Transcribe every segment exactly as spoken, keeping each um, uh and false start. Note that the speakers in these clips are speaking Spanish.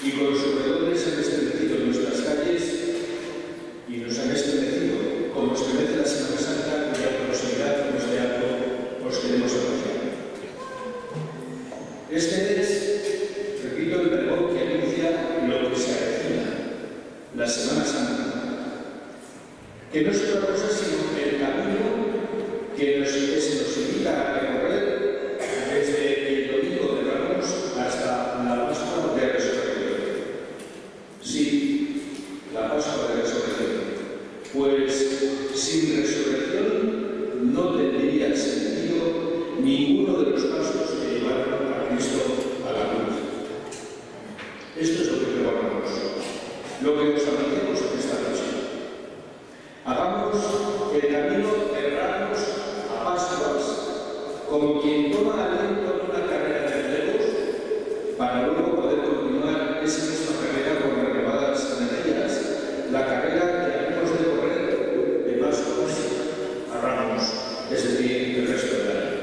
y con sus redobles han estremecido nuestras calles y nos han estremecido como estremece la Semana Santa, cuya proximidad con este acto os queremos anunciar. Este es, repito, el pregón que anuncia lo que se avecina, la Semana Santa, que no es otra cosa sino el camino que, nos, que se nos invita a recorrer desde el domingo de Ramos hasta la Pascua de Resurrección. Sí, la Pascua de Resurrección. Pues sin resurrección no tendría sentido ninguno de los pasos que llevaron a Cristo a la cruz. Esto es lo que pregonamos, lo que nos anunciamos en esta noche. Hagamos el camino de Ramos a Pascuas como quien toma aliento en una carrera de relevos para luego poder continuar esa misma carrera con renovadas energías, la carrera que habíamos de correr de Pascuas a Ramos, es decir, el resto del año.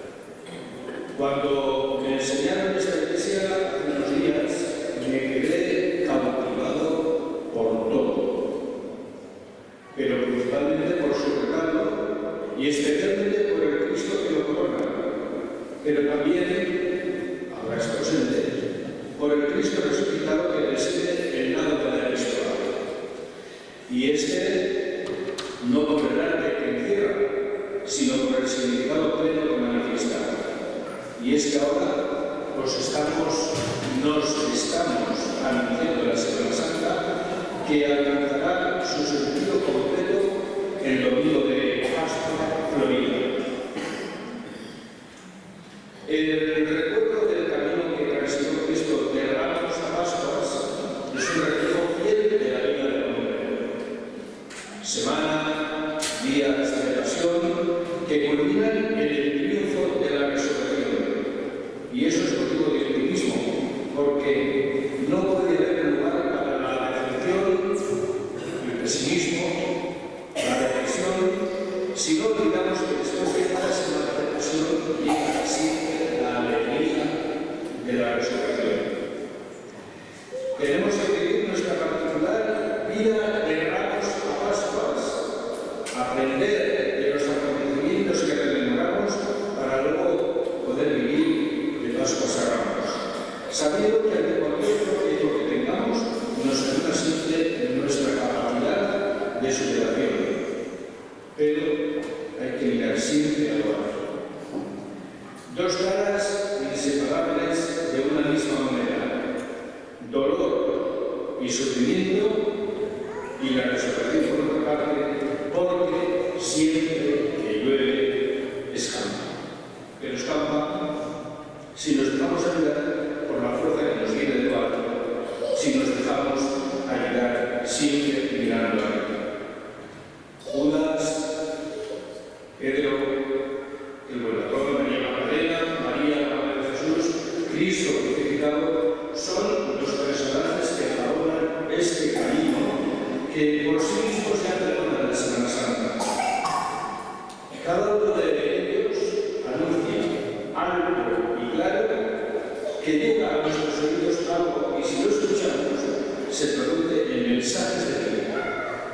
Cuando me enseñaron esta iglesia hace unos días, me quedé cautivado por todo, pero principalmente por su regalo y especialmente por el Cristo que lo corona, pero también, ahora es presente, por el Cristo resucitado que preside el lado de la epistola. Y este no por el arte que encierra, sino por el significado pleno que manifiesta. Y es que ahora nos estamos, nos estamos anunciando la Semana Santa que alcanzará su sentido completo el domingo de Pascua Florida. El recuerdo del camino que transitó Cristo de Ramos a Pascuas es un reflejo fiel de la vida del hombre. Semana, días de pasión que culminan en el triunfo de la resurrección. Y eso es motivo de optimismo, porque no puede haber lugar para la decepción, el pesimismo, la depresión, si no olvidamos que después de cada semana de pasión llega siempre la alegría de la resurrección. Tenemos que vivir nuestra particular vida de Ramos a Pascuas, aprender de los acontecimientos que rememoramos para luego poder vivir de Pascuas a Ramos, sabiendo que ante cualquier proyecto que tengamos nos ayuda siempre en nuestra capacidad de superación, pero hay que mirar siempre a lo alto. Dos caras inseparables de una misma moneda: dolor y sufrimiento, y la resurrección por otra parte, porque siempre que llueve escampa. Pero escampa si nos dejamos ayudar por la fuerza que nos viene de lo alto, si nos dejamos ayudar siempre mirando arriba. Judas, Pedro, el buen ladrón, María Magdalena, María, la Madre de Jesús, Cristo crucificado, son los personajes que elaboran este camino que por sí mismos se han en la Semana Santa. Cada uno de ellos anuncia algo y claro que llega a nuestros oídos algo, y si lo escuchamos se produce en mensajes de vida.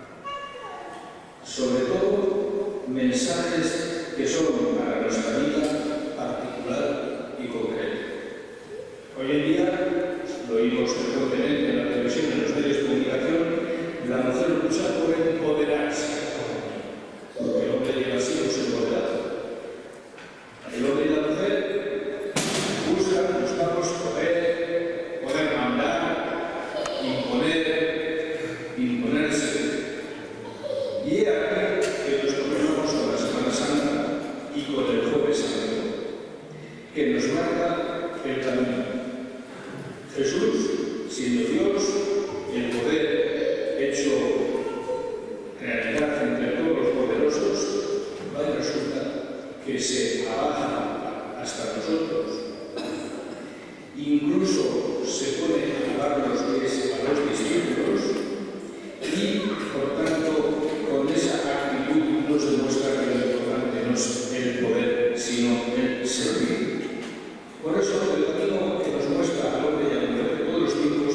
Sobre todo mensajes que son para nuestra vida particular y concreta. Hoy en día, lo oímos frecuentemente en la televisión y en los medios de comunicación, la mujer lucha por empoderarse, porque el hombre lleva siglos empoderado. El hombre y la mujer buscan, buscamos poder, poder mandar, imponer, imponerse. Y he aquí que nos topamos con la Semana Santa y con el Jueves Santo, que nos marca el camino. Jesús, siendo Dios, el poder hecho realidad entre todos los poderosos, va y resulta que se abaja hasta nosotros. Incluso se pone a lavar los pies a los discípulos y, por tanto, con esa actitud nos demuestra que lo importante no es el poder, sino el servir. Por eso, el camino que nos muestra al hombre y a la mujer de todos los tiempos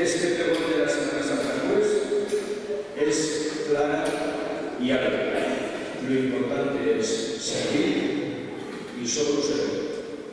Este pregón de la Semana Santa, pues, es clara y alegre. Lo importante es servir y solo servir.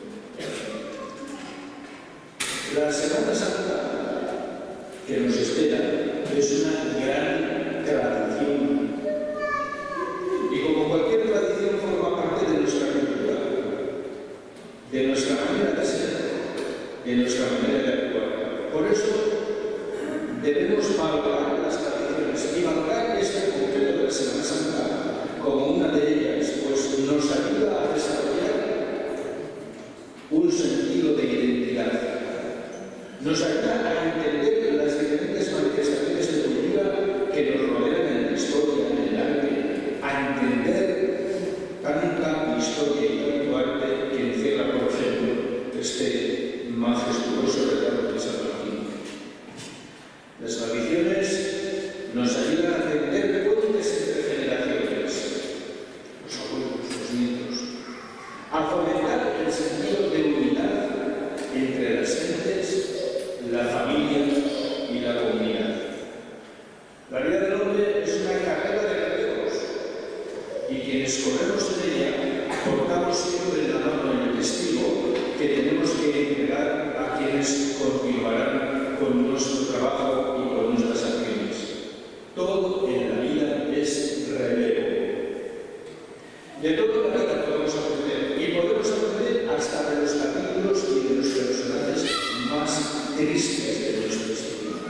La Semana Santa que nos espera es una gran tradición y como cualquier tradición forma parte de nuestra cultura, de nuestra manera de ser, de nuestra manera de actuar. Por eso debemos valorar las tradiciones y valorar este concreto de la Semana Santa como una de ellas, pues nos ayuda a desarrollar un sentido de identidad. Nos ayuda a entender las diferentes manifestaciones de cultura que nos rodean en la historia, en el arte, a entender tanta historia y tanto arte que encierra, por ejemplo, este majestuoso retrato de San Martín. Las tradiciones nos ayudan a entender puentes entre generaciones, los abuelos, los nietos, a fomentar el sentido de unidad entre las gentes, la familia y la comunidad. La vida del hombre es una carrera de relevos y quienes corremos en ella portamos siempre en la mano el testigo que tenemos que entregar a quienes continuarán con nuestro trabajo y con nuestras acciones. Todo en la vida es relevo. De todo en la vida podemos aprender y podemos aprender hasta de los capítulos y de los personajes más tristes de nuestra historia.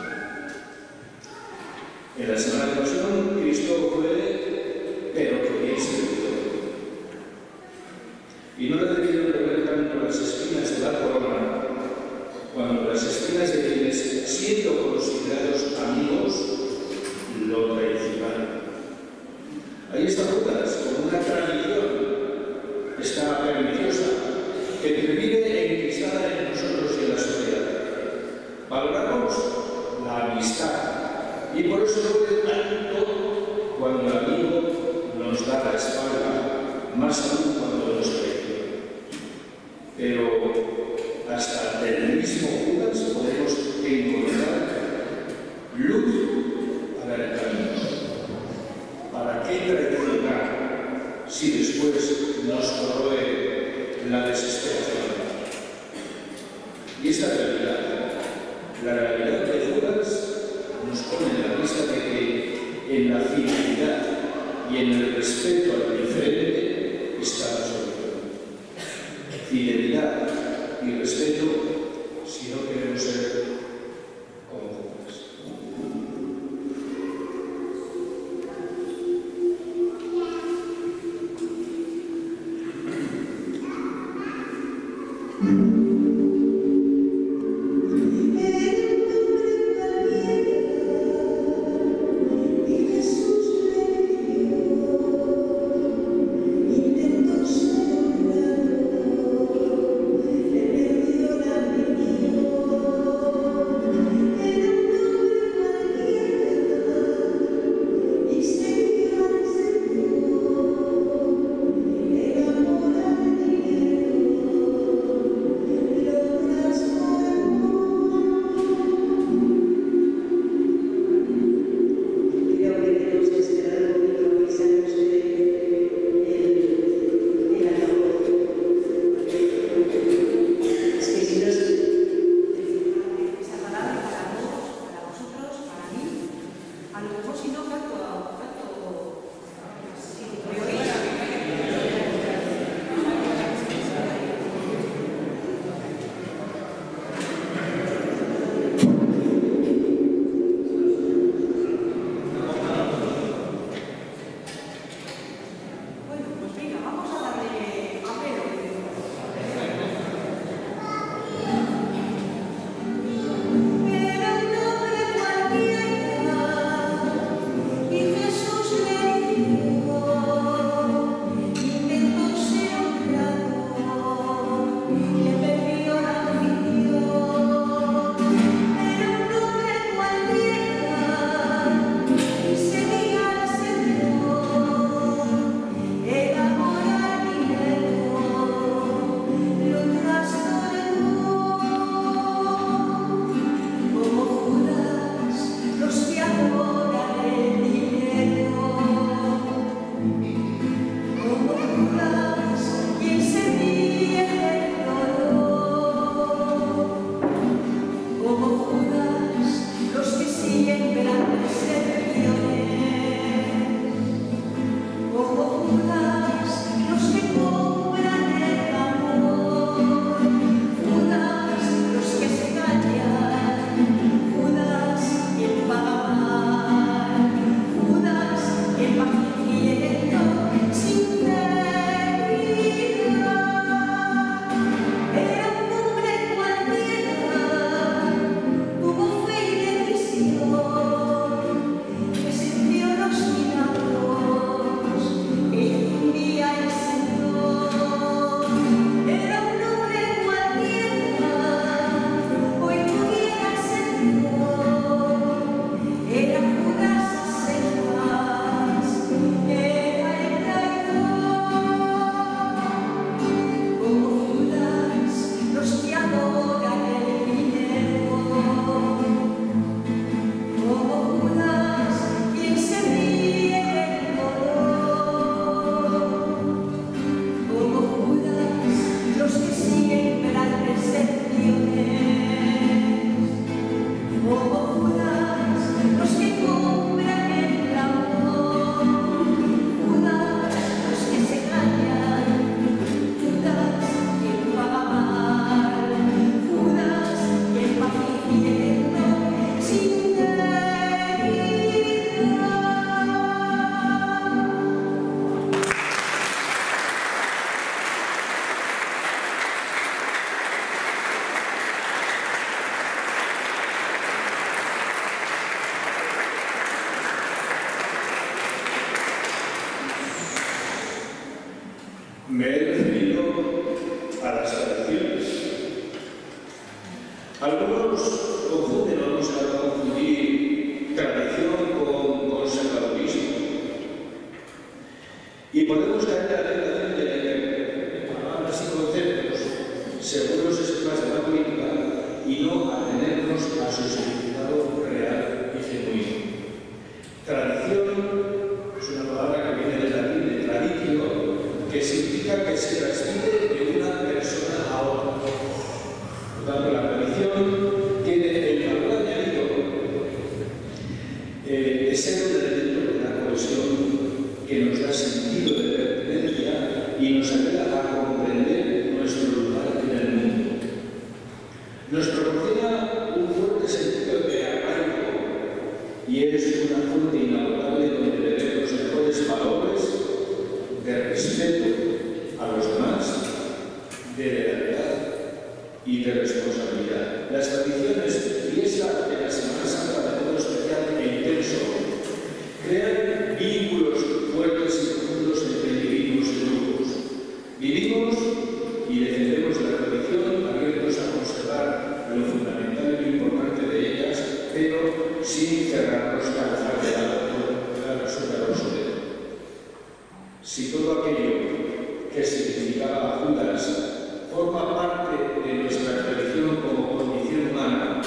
En la Semana de Pasión, Cristo fue, pero queréis servidor. Y no le debieron de ver tanto las espinas de la corona, cuando las espinas de quienes, siendo considerados amigos, lo traicionaron. Ahí está Judas, con una tradición, esta perniciosa, que vive enquistada en nosotros y en la sociedad. Valoramos la amistad y por eso duele tanto cuando el amigo nos da la espalda, más aún cuando nos traiciona. Pero hasta del mismo Judas podemos encontrar luz para el camino. ¿Para qué traicionar si después nos corroe la desesperación? Y esta realidad, la realidad de Judas, nos pone en la vista de que en la fidelidad y en el respeto al diferente está la solución. Fidelidad y respeto si no queremos ser como Judas. Jesús me dio, intentos y es una fuente inagotable donde beber los mejores valores de respeto a los demás, de lealtad y de responsabilidad. Las tradiciones y esta de la Semana Santa de modo especial e intenso crean vínculos fuertes y profundos entre individuos y grupos. Vivimos y defendemos la tradición, abiertos a conservar lo fundamental y importante de ellas, pero sin cerrarnos a dejar de lado la obsoleto. Si todo aquello que significaba Judas forma parte de nuestra tradición como condición humana,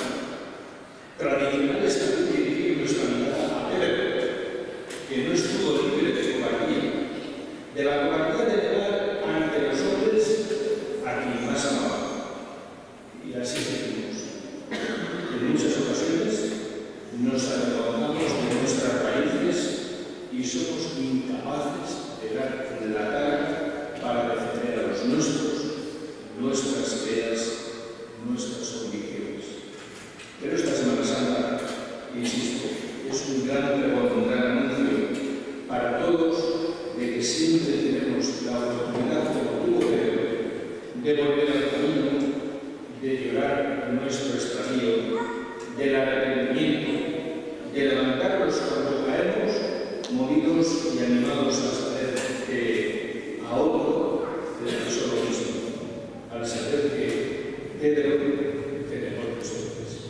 tradicional es también dirigir nuestra mirada a Pedro, que no estuvo libre de cobardía, de la cobardía de negar ante los hombres a quien más amaba. Y así seguimos. En muchas ocasiones nos alejamos de nuestras raíces y somos incapaces de dar la cara para defender a los nuestros, nuestras ideas, nuestras convicciones. Pero esta Semana Santa, insisto, es un gran pregón, un gran anuncio para todos de que siempre tenemos la oportunidad, como tuvo Pedro, de volver al camino, de llorar nuestro extravío, del arrepentimiento, de levantarnos cuando caemos, movidos y animados a saber que a otro le pasó lo mismo, al saber que Pedro tenemos nosotros.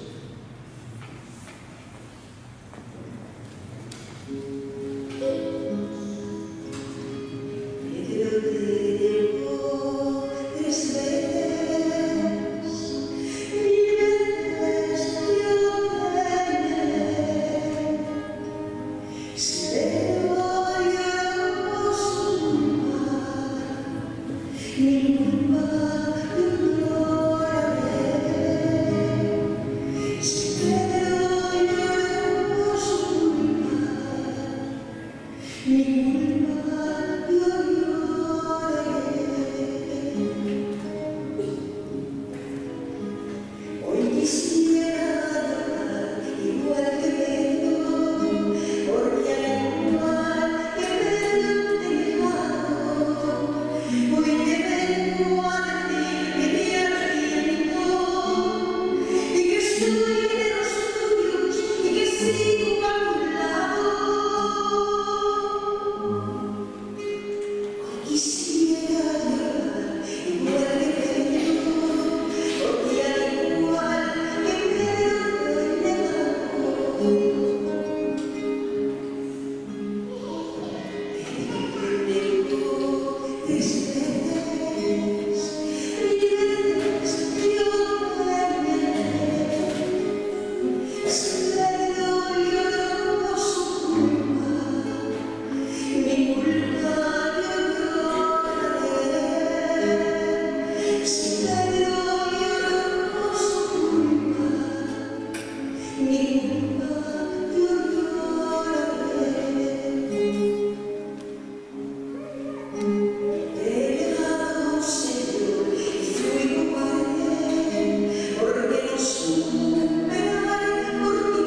Porque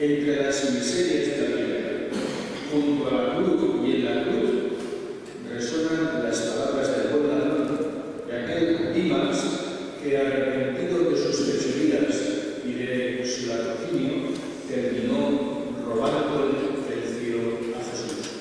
entre las miserias de la vida. Junto a la cruz y en la cruz resuenan las palabras del buen ladrón, de aquel Dimas que, arrepentido de sus fechorías y de su latrocinio, terminó robando el cielo a Jesús.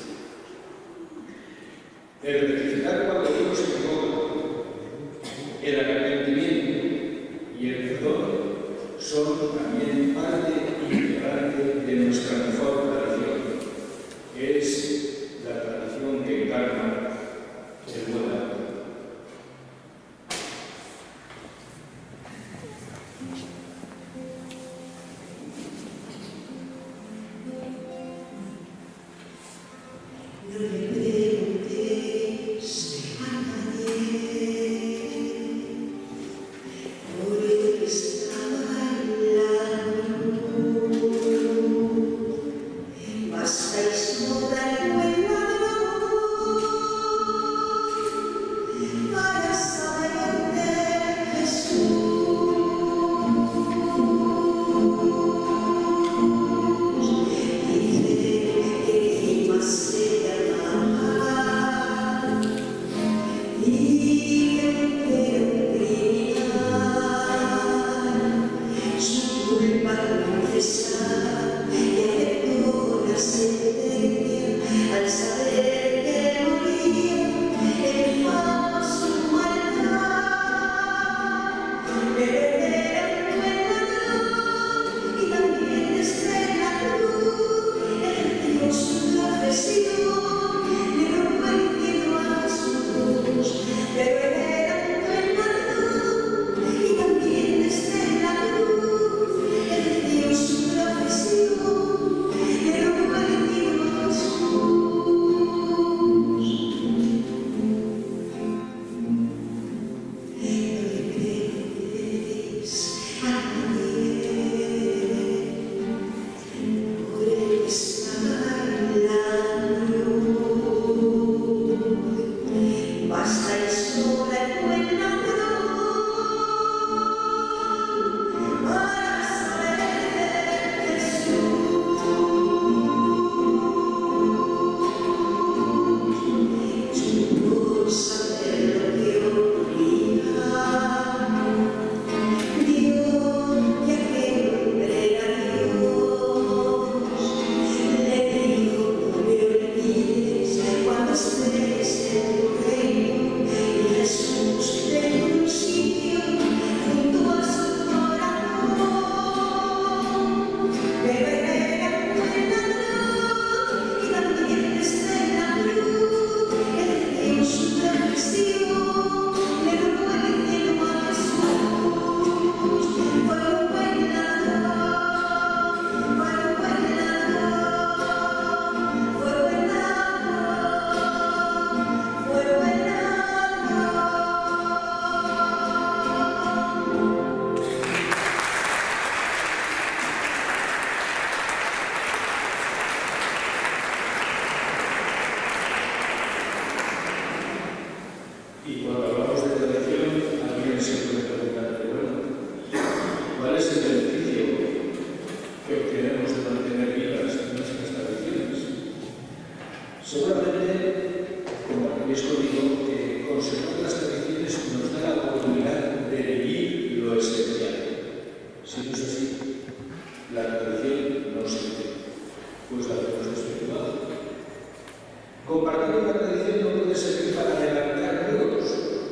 El rectificar cuando uno se equivoca, el arrepentimiento y el perdón son también parte integrante de nuestra mejor tradición, que es la tradición que encarna el buen ladrón. Y cuando hablamos de tradición, alguien se puede preguntar, bueno, ¿cuál es el beneficio que obtenemos de mantener vivas nuestras tradiciones? Seguramente, como esto digo, que conservar las tradiciones nos da la oportunidad de vivir lo esencial. Si no es así, la tradición no sirve, pues la hacemos desvirtuada. Compartir una tradición no puede servir para adelantar logros,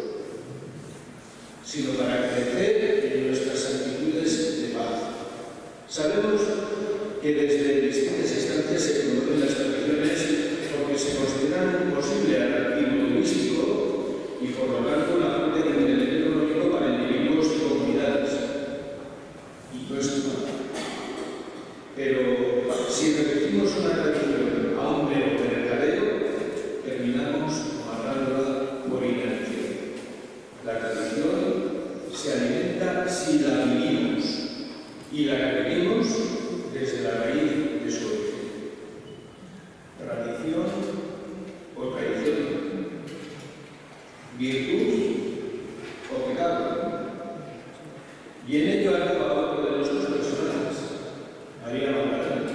sino para crecer en nuestras actitudes de paz. Sabemos que desde distintas instancias se promueven las tradiciones porque se consideran un posible atractivo turístico y por lo tanto una fuente de ingreso económico para individuos y comunidades. Y no es nada. Pero si repetimos una tradición a un mero mercadeo, terminamos matándola por inacción. La tradición se alimenta si la vivimos, y la vivimos desde la raíz de su origen. Tradición o traición, virtud o pecado. Y en ello hay un trabajo de nuestros personajes, María Magdalena.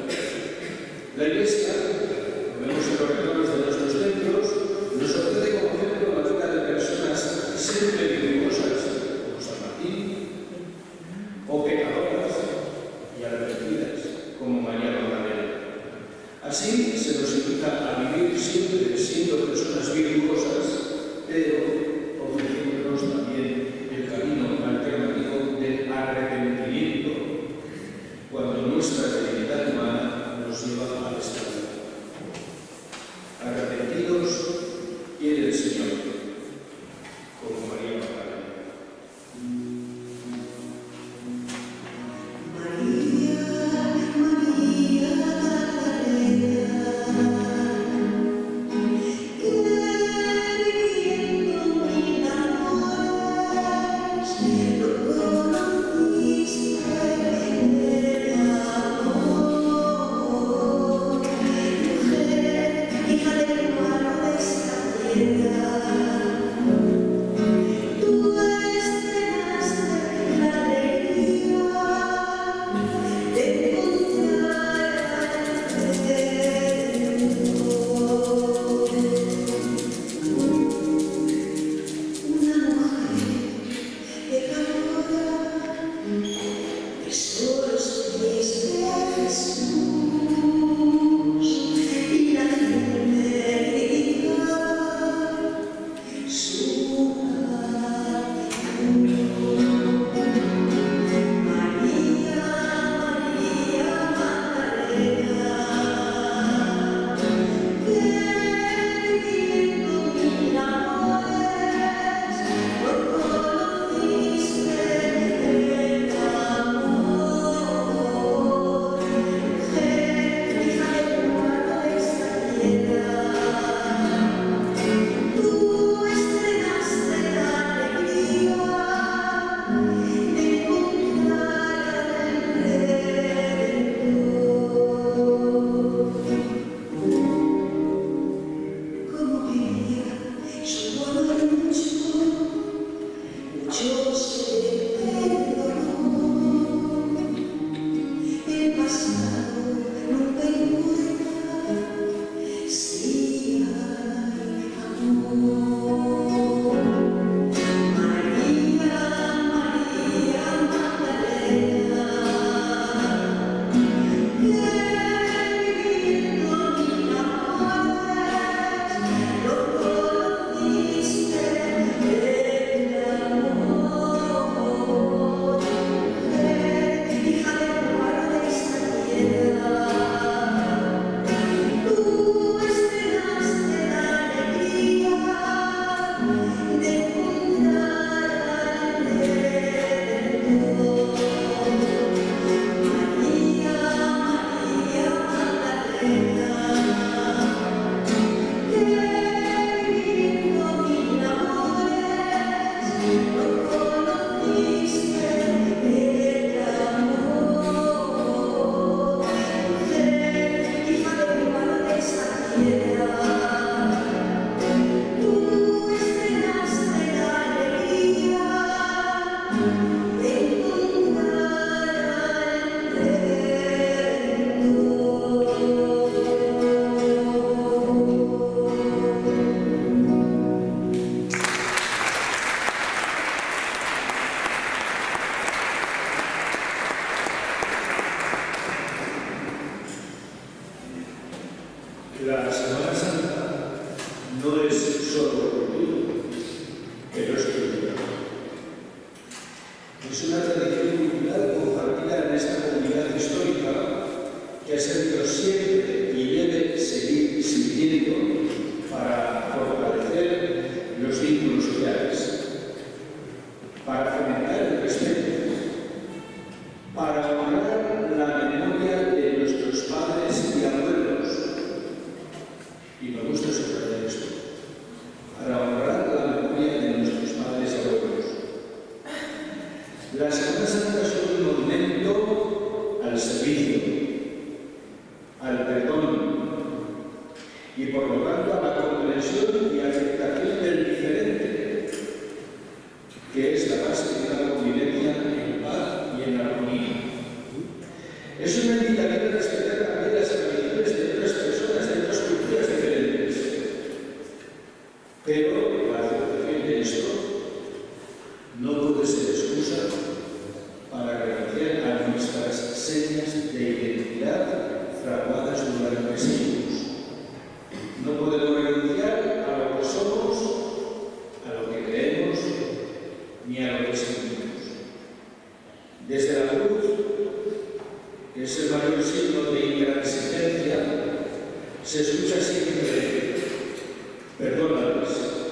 Así se nos invita a vivir siempre siendo personas virtuosas, pero ofreciéndonos también el camino alternativo del arrepentimiento, cuando nuestra debilidad humana nos lleva al estado. Arrepentidos, quiere el Señor, como María Magdalena. La Semana Santa no es solo cultura, pero es cultura. Es una tradición cultural compartida en esta comunidad histórica que ha servido siempre y debe seguir sirviendo para fortalecer los vínculos sociales, para fomentar el respeto, para honrar la memoria de nuestros padres y abuelos. Y me gusta subrayar esto, para honrar la memoria de nuestros padres y abuelos. La Semana Santa es un monumento al servicio, al perdón y por lo tanto a la comprensión y aceptación del diferente, que es la base de la convivencia en paz y en armonía. Es una invitación a respetar también las tradiciones de otras personas, de otras culturas diferentes. Pero la aceptación de esto no puede ser excusa para renunciar a nuestras señas de identidad fraguadas durante residuos. No podemos renunciar a lo que somos, a lo que creemos, ni a lo que sentimos. Desde la cruz, que es el mayor signo de intransigencia, se escucha siempre: perdónales.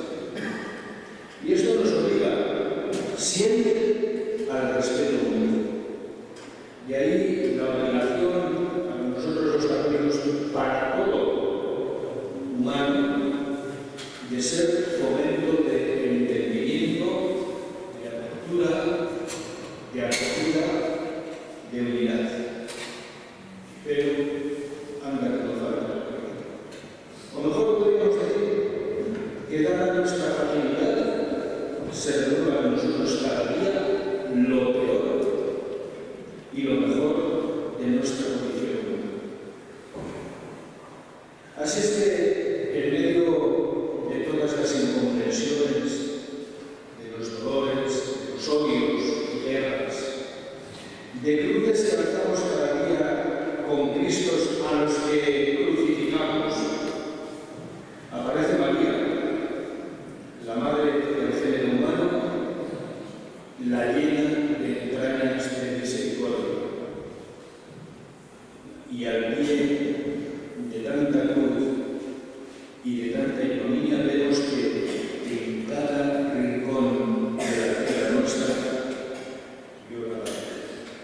Y esto nos obliga siempre al respeto mutuo. De ahí la obligación a nosotros los católicos, para todo humano, de ser fomento de entendimiento, de apertura, de acogida, de unidad. Pero anda que nos falta. O mejor podríamos decir que dada nuestra fragilidad, se renueva en nosotros cada día lo peor y lo mejor de nuestra condición humana. Así es que, en medio de todas las incomprensiones, de los dolores, de los odios y guerras, de cruces que tratamos cada día con Cristos a los que crucificamos, aparece María, la madre del género humano, la llena de entrañas de misericordia. Y al pie de tanta cruz y de tanta ignominia vemos que en cada rincón de la tierra nuestra llora la vida.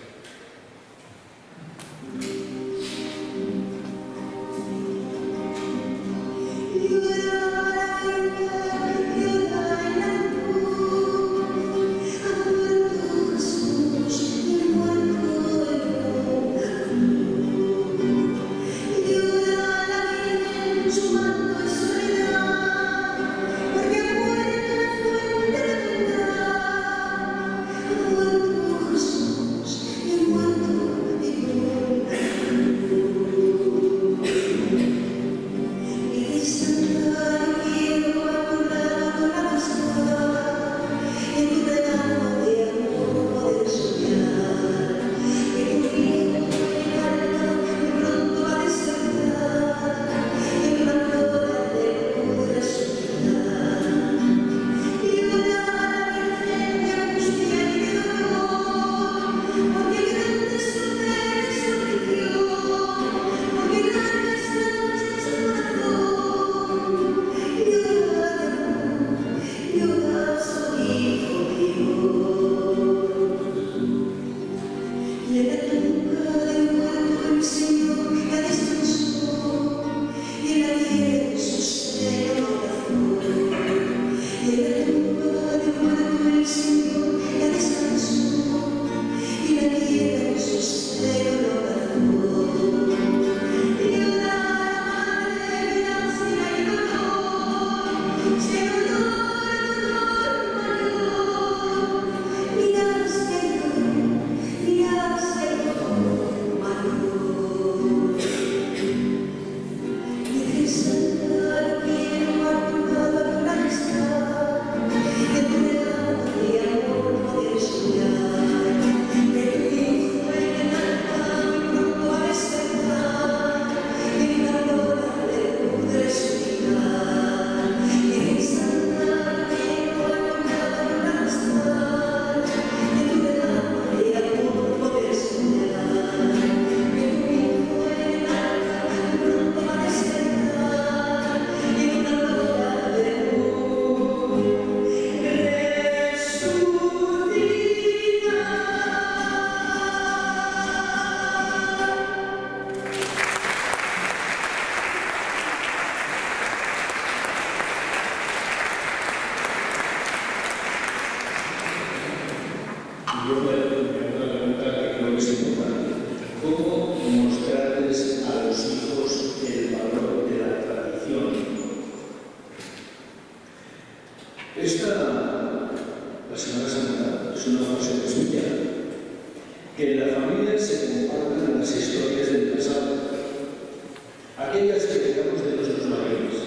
Que en la familia se compartan las historias del pasado, aquellas que heredamos de nuestros mayores,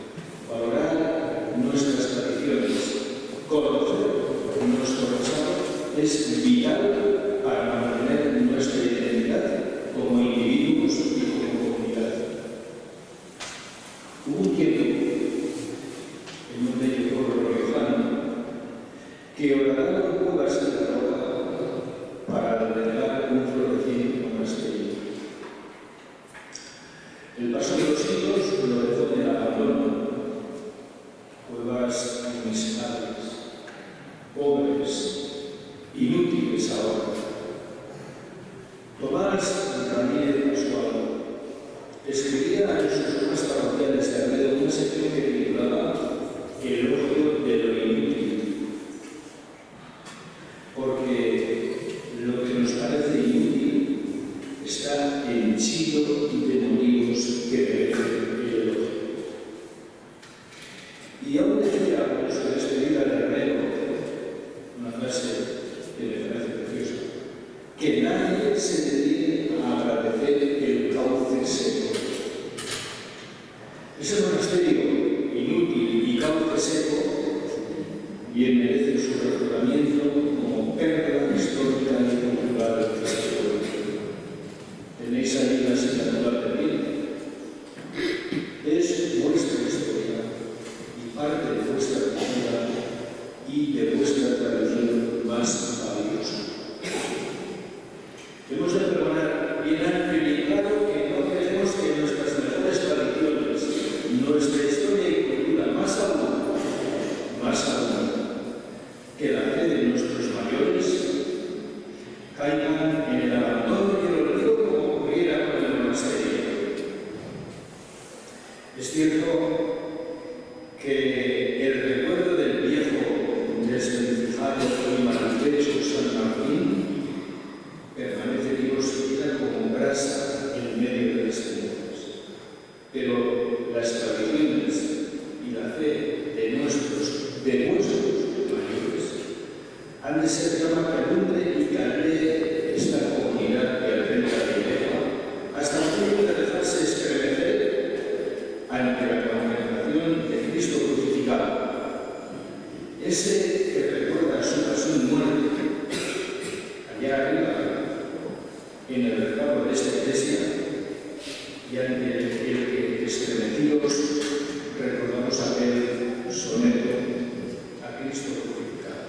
valorar nuestras tradiciones, conocer nuestro pasado es vital para mantener nuestra identidad como individuos y como comunidad. Ramírez Pascual escribía en sus obras parroquiales de Arredo una sección que titulaba El elogio de lo inútil, porque lo que nos parece inútil está henchido de motivos que merecen el elogio. Y aún decía en su despedida de Arredo una frase que me parece preciosa: que nadie se dedique a agradecer el cauce seco. Ese monasterio inútil y cauce seco bien merece su recordamiento como perla histórica y cultural de nuestra pueblo. Tenéis ahí la asignatura pendiente. Es vuestra historia y parte de vuestra cultura y de vuestra tradición más valiosa. Hemos de perdonar bien amplio y claro que no queremos que nuestras mejores tradiciones, nuestra historia y cultura, más aún, más aún, que la fe de nuestros mayores, caigan en el abandono y el olvido como ocurriera con el monasterio. Es cierto que el recuerdo del viejo, desvencijado y maltrecho San Martín permanece vivo siquiera como brasa en medio de las cenizas. Pero las tradiciones y la fe de nuestros, de nuestros mayores han de ser llama que alumbre y que alee esta comunidad que alberga la iglesia hasta el punto de dejarse estremecer ante la contemplación de Cristo crucificado. Ese que recuerda su pasión y muerte allá arriba en el retablo de esta iglesia y ante el que estremecidos recordamos aquel soneto a Cristo crucificado.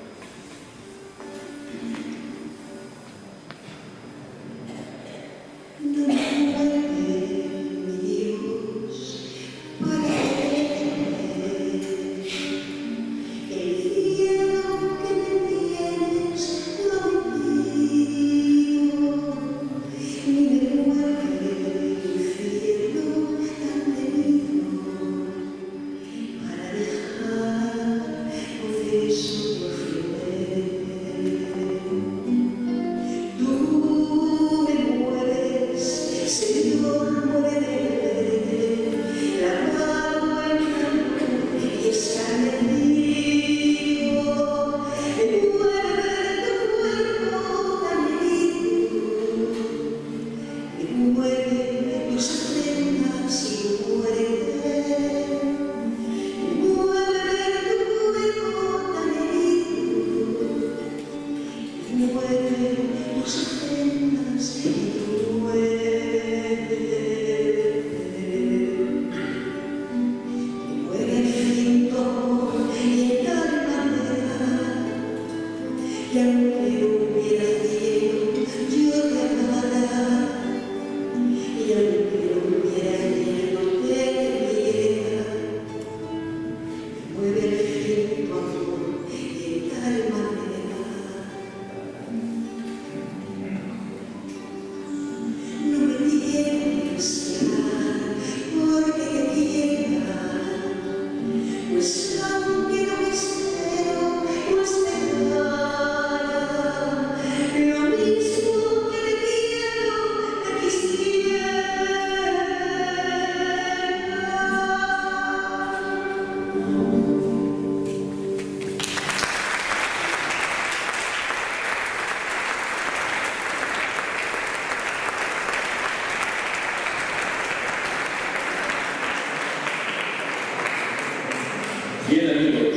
Bien, amigos,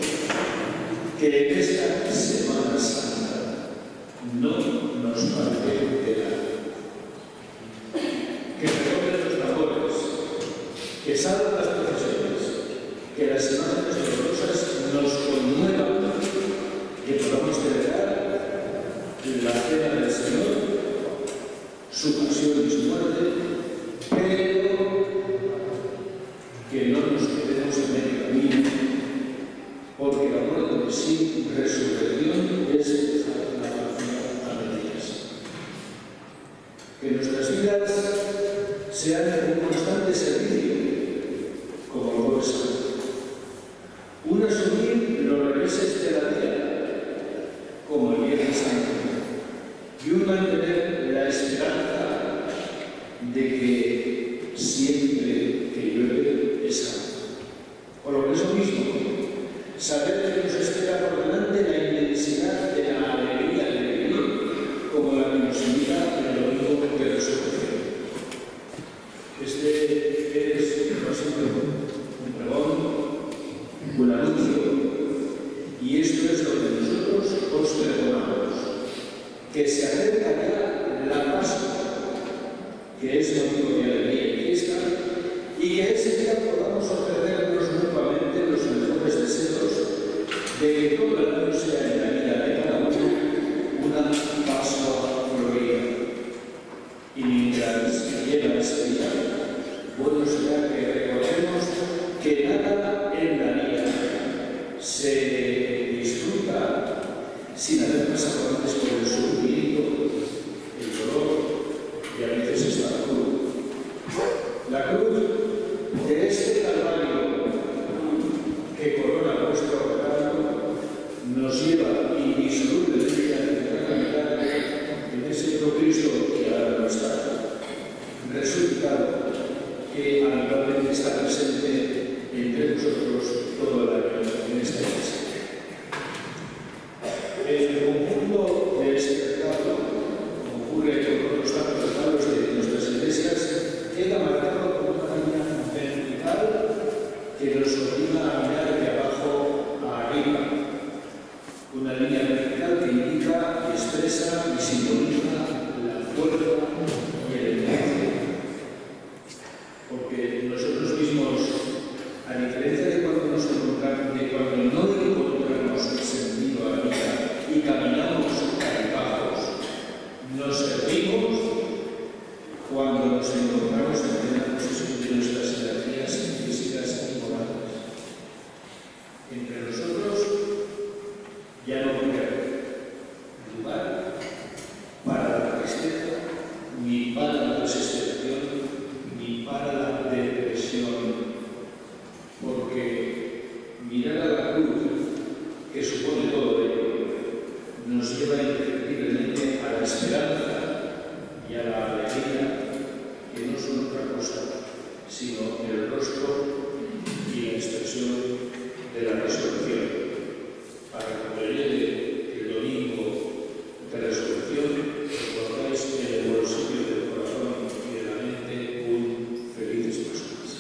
que en esta Semana Santa no nos falte de nada. Que recorren los tambores, que salgan las procesiones, que las imágenes dolorosas nos conmuevan, que podamos celebrar la cena del Señor, su pasión y su muerte, pero que no nos quedemos en medio camino, porque la muerte sin resurrección es la paz a medias. que nuestras vidas sean un constante servicio, como el Jueves Santo. Un asumir los reveses de la vida, como el Viernes Santo. Y un mantener la esperanza de que siempre que llueve es santo. O lo que es lo mismo, saber que nos espera por delante la inmensidad de la alegría de vivir, como la que nos invita el domingo de resurrección. Este es, por ejemplo, un pregón, un anuncio, y esto es lo que nosotros os pregonamos, que se acerca ya la Pascua, que es motivo de alegría y fiesta, y que ese día podamos ofrecernos mutuamente los mejores deseos de que todo el mundo sea en la vida de cada uno una Pascua florida. Y mientras llega ese día, bueno será que recordemos que nada en la vida se disfruta sin haber pasado antes por el sufrimiento, el dolor y a veces hasta la cruz. La cruz de este Calvario que corona vuestro pecado nos lleva indisolublemente a entrar en ese Cristo que ahora no está resucitado, que habitualmente está presente entre nosotros todo el año en esta iglesia. El conjunto de este pecado, como ocurre con otros tantos pecados de nuestras iglesias, queda marcado por una línea vertical que nos obliga a mirar de abajo a arriba. Una línea vertical que indica, expresa y simboliza la fuerza y el enlace. Porque nosotros mismos, a diferencia de cuando nos encontramos, de cuando no encontramos sentido a la vida y caminamos cabizbajos, nos servimos cuando nos encontramos en plena posesión de nuestras energías físicas y morales. Entre nosotros ya no puede haber lugar para la tristeza, ni para la desesperación, ni para la depresión, porque mirar a la cruz, que supone todo ello, nos lleva indefectiblemente a la esperanza y a la alegría, que no son otra cosa, sino el rostro y la expresión de la resurrección. Para que cuando llegue el domingo de resurrección, recordáis en el bolsillo del corazón y de la mente un felices Pascuas.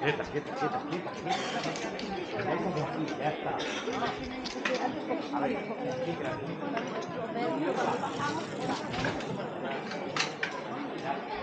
Quieta, quieta, quieta, quieta, quieta. Vamos de aquí, ya está. A ver, aquí, gracias.